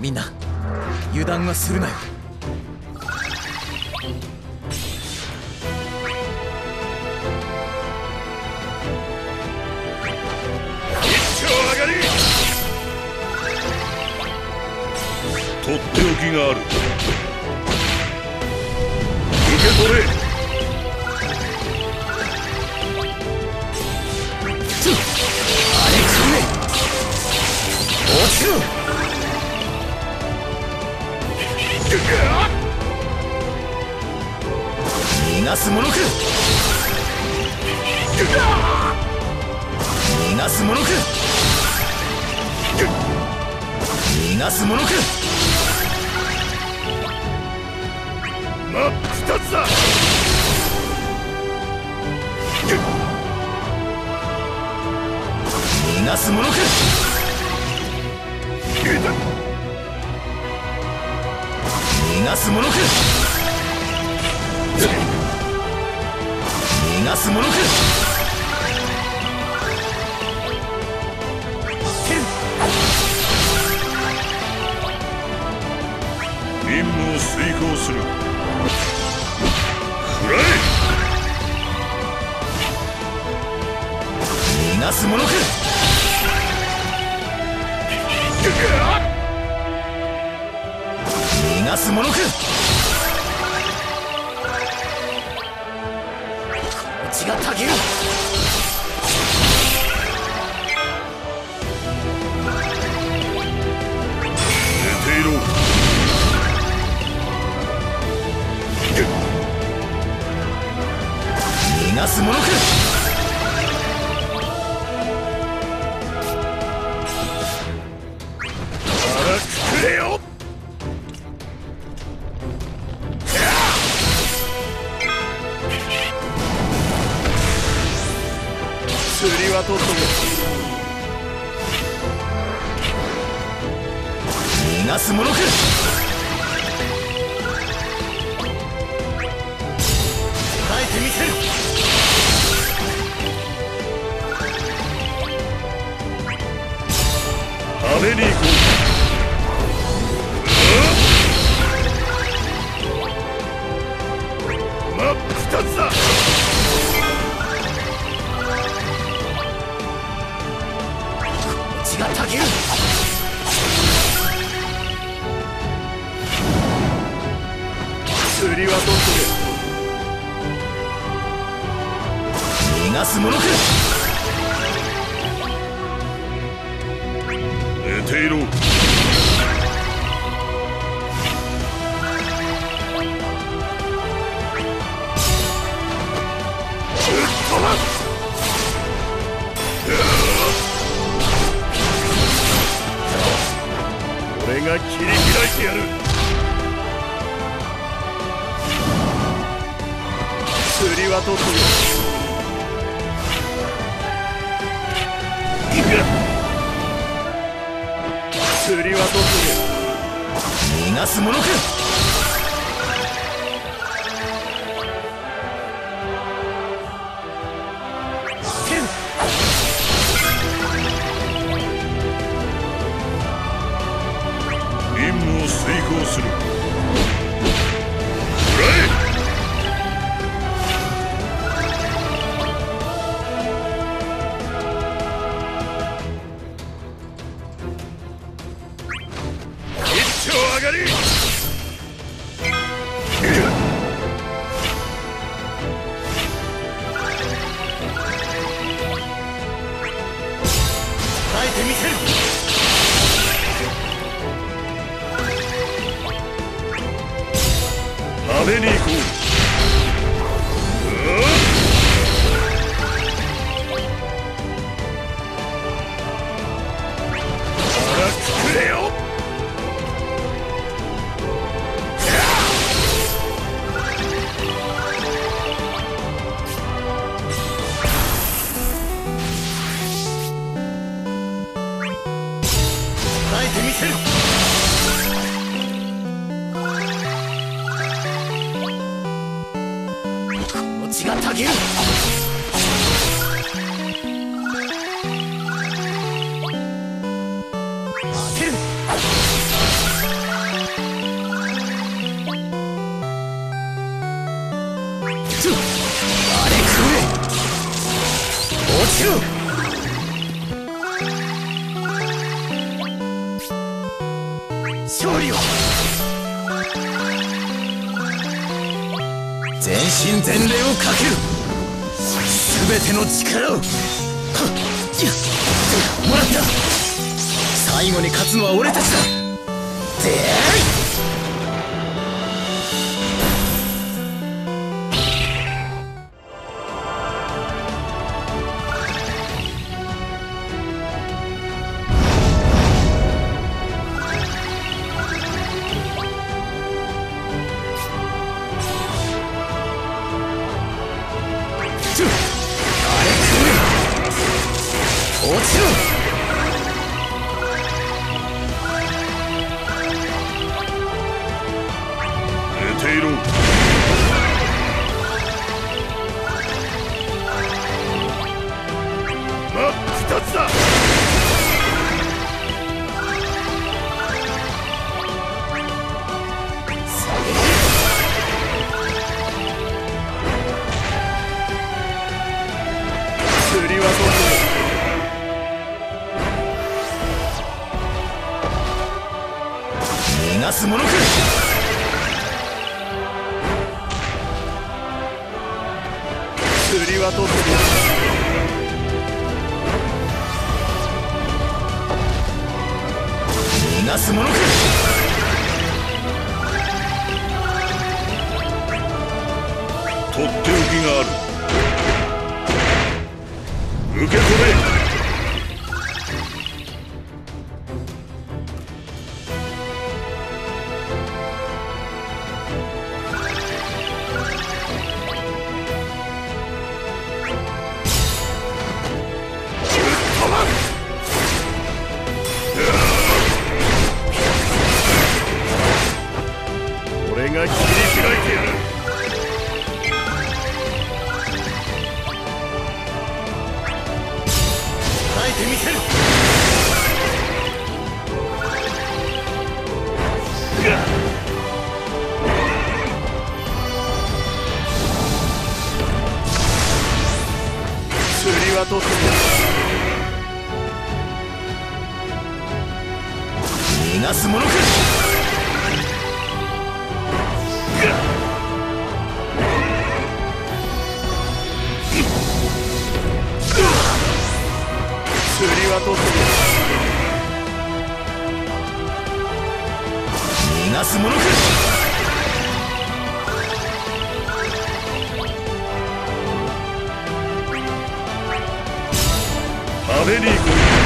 みんな油断はするなよ。 とっておきがある。受け取れ。 あれ来るね。落ちろ。逃がす者か。逃がす者か。逃がす者か。 真っ二つだ。 逃がす者か。逃がす者か。逃がす者か。 任務を遂行する。食らえ。 逃がす者か。逃がす者か。こっちがたける。 寝ていろ。 逃がす者か。 腹くくれよ。釣りは取っとけ。 逃がす者か。答えてみせる。 食べに行こう。真っ二つだ。 血がたける。 釣りは取っとけ。 逃がす者か。 寝ていろ。俺が切り開いてやる。釣りは取っとけ。行く。釣りは取っとけ。 逃がす者か。 任務を遂行する。食らえ。一丁上がり。 答えてみせる。 食べに行こう。腹くくれよ。 答えてみせる。血がたける。当てる。 ちろ。勝利を。全身全霊をかける。全ての力を。はっ、もらった。最後に勝つのは俺たちだ。でーい。逃がすものか。釣りは取って逃がすものか。 とっておきがある。受け取れ。俺が切り開いてやる。 耐えてみせる。釣りは取って逃がすものか。釣りは取って逃がすものか。 食べに行く。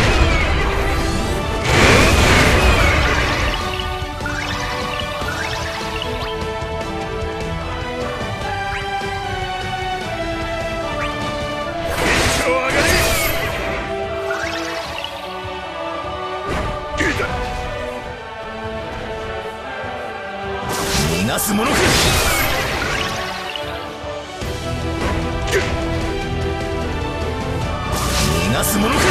逃がすものか。逃がすものか。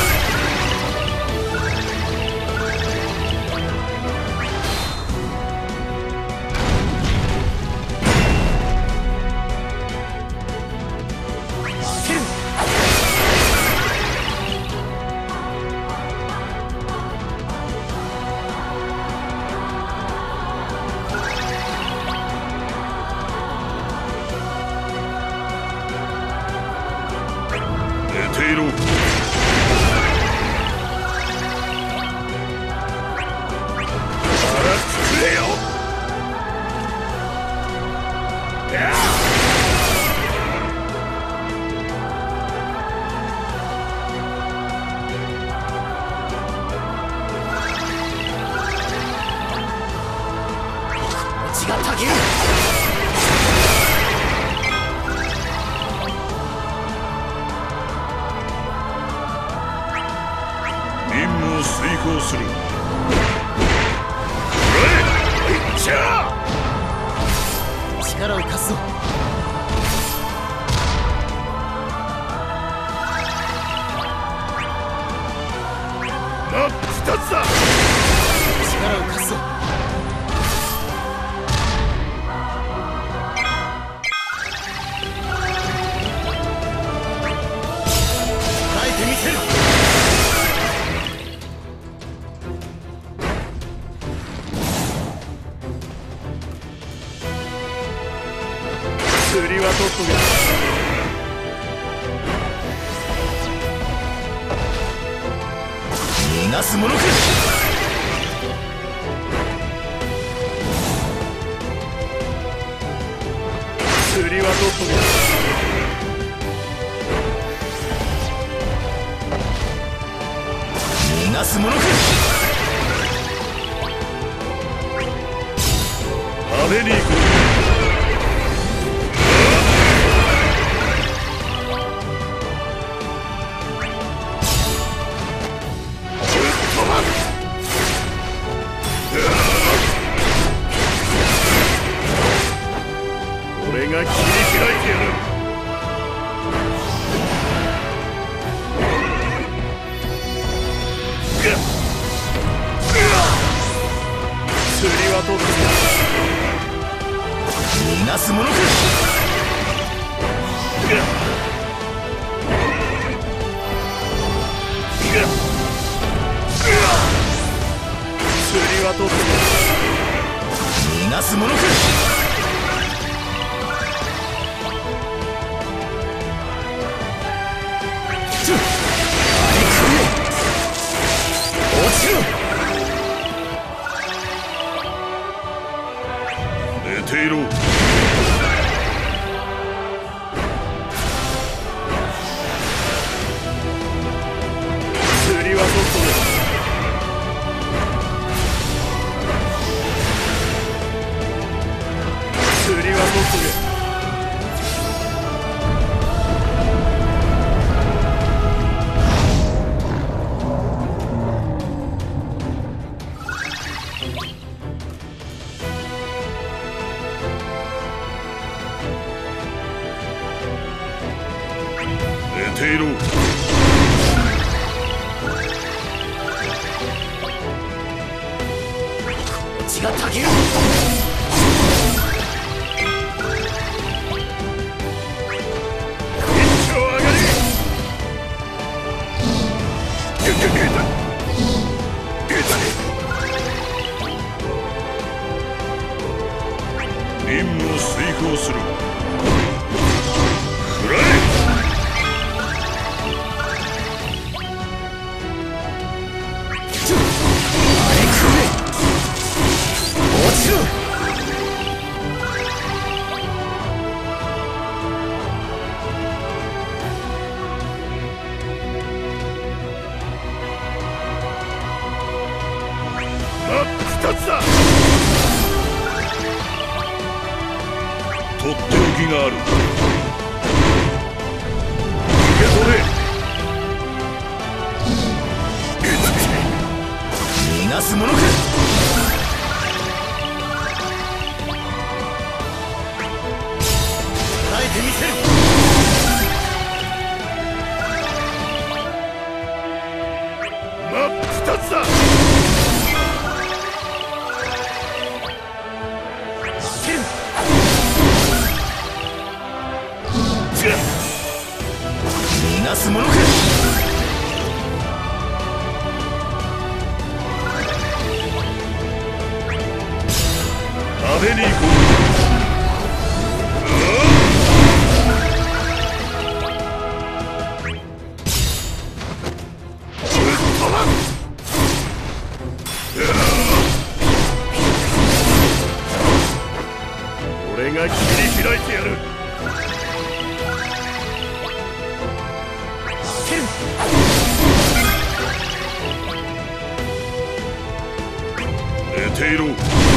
寝ていろ。 血がたぎる。 任務を遂行する。 力を貸すぞ。 真っ二つだ。 力を貸すぞ。 釣りは取っとけ。 逃がすものか。 釣りは取っとけ。 逃がすものか。 食べに行く。俺が切り開いてやる。釣りは取って逃がすものか。 釣りは取って逃がすものか。落ちろ。 寝ていろ。釣りは取っとけ。釣りは取っとけ。寝ていろ。 血がたぎる。 任務を遂行する。食らえ。 落ちろ。 二つだ。とっておきがある。受け取れ。 逃がすものか。耐えてみせる。 二つだ。 逃がすものか。 食べに行こう。俺が切り開いてやる。寝ていろ。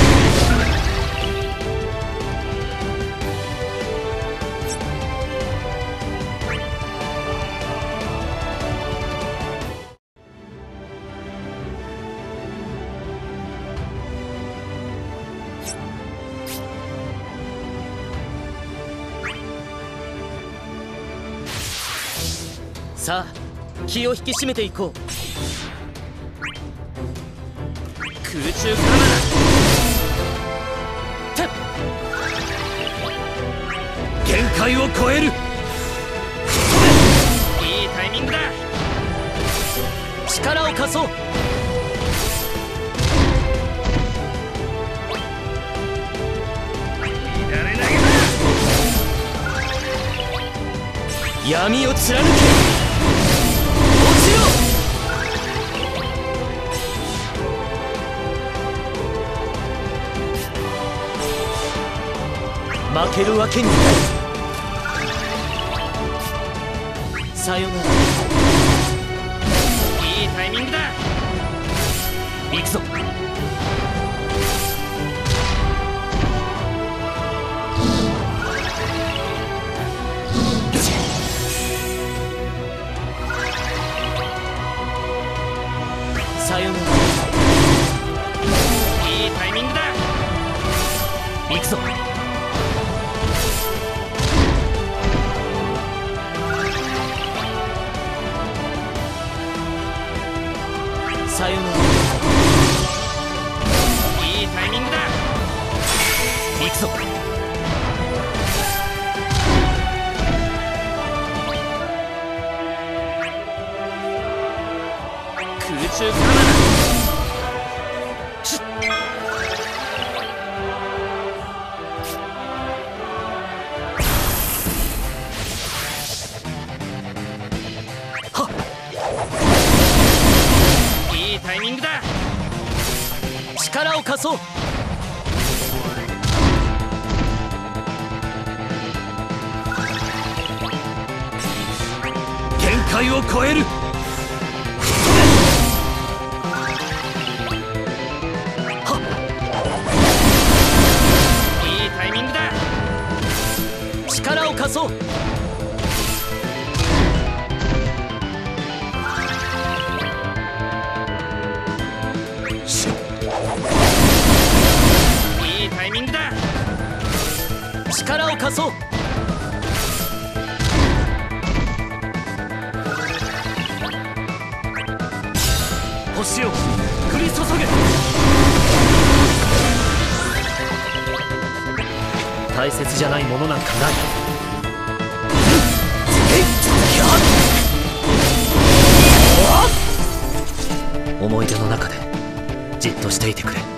さあ気を引き締めていこう。空中からだ。限界を超える。いいタイミングだ。力を貸そう。乱れ投げだ。 闇を貫け。落ちろ。負けるわけにいかない。さよなら。いいタイミングだ。行くぞ。さよなら。いいタイミングだ。行くぞ。さよなら。いいタイミングだ。行くぞ。空中からだ。いいタイミングだ。力を貸そう。限界を超える。いいタイミングだ。力を貸そう。いいタイミングだ。力を貸そう。星を降り注げ。大切じゃないものなんかない。思い出の中でじっとしていてくれ。